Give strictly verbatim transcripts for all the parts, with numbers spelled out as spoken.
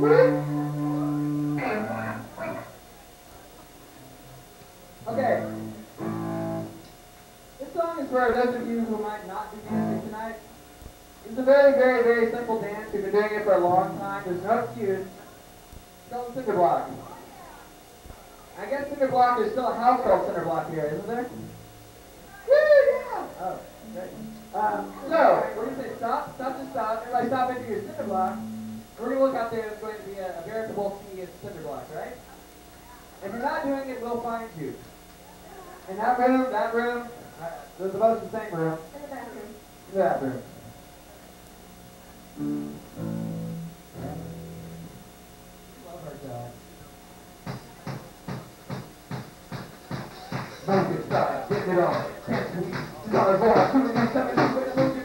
Okay. This song is for those of you who might not be dancing tonight. It's a very, very, very simple dance. We've been doing it for a long time. There's no excuse. It's called cinder block. I guess cinder block, there's still a house called cinder block here, isn't there? Woo, yeah! Oh, great. Um, so, we're going to say stop, stop to stop. Everybody stop into your cinder block. We're going to look out there. It's going to be a, a veritable sea of cinder blocks, right? If you're not doing it, we'll find you. In that room, that room, uh, they're both the same room. In the bathroom. In the bathroom. Love our dog. Don't get started. Getting it on. Dollar boy, two minutes, seven minutes, seven minutes.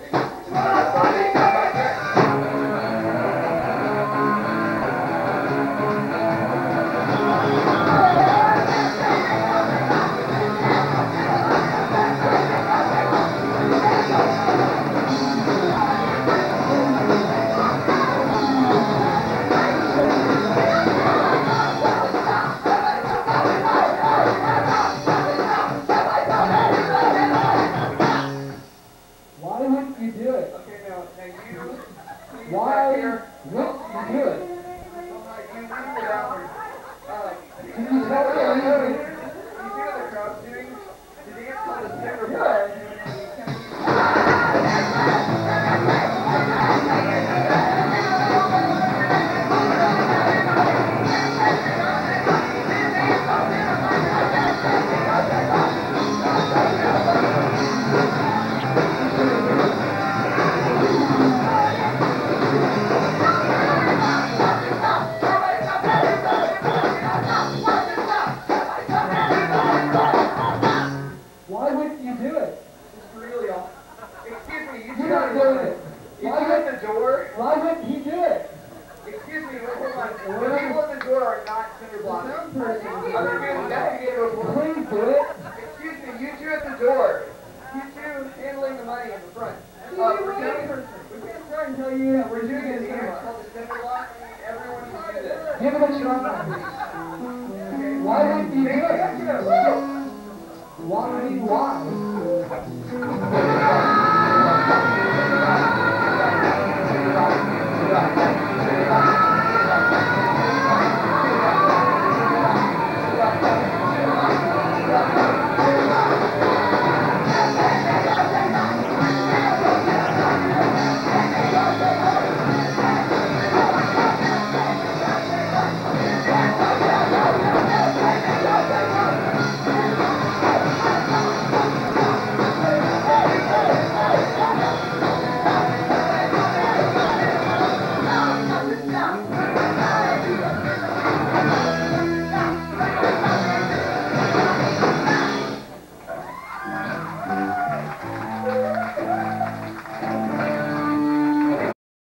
Why? Why?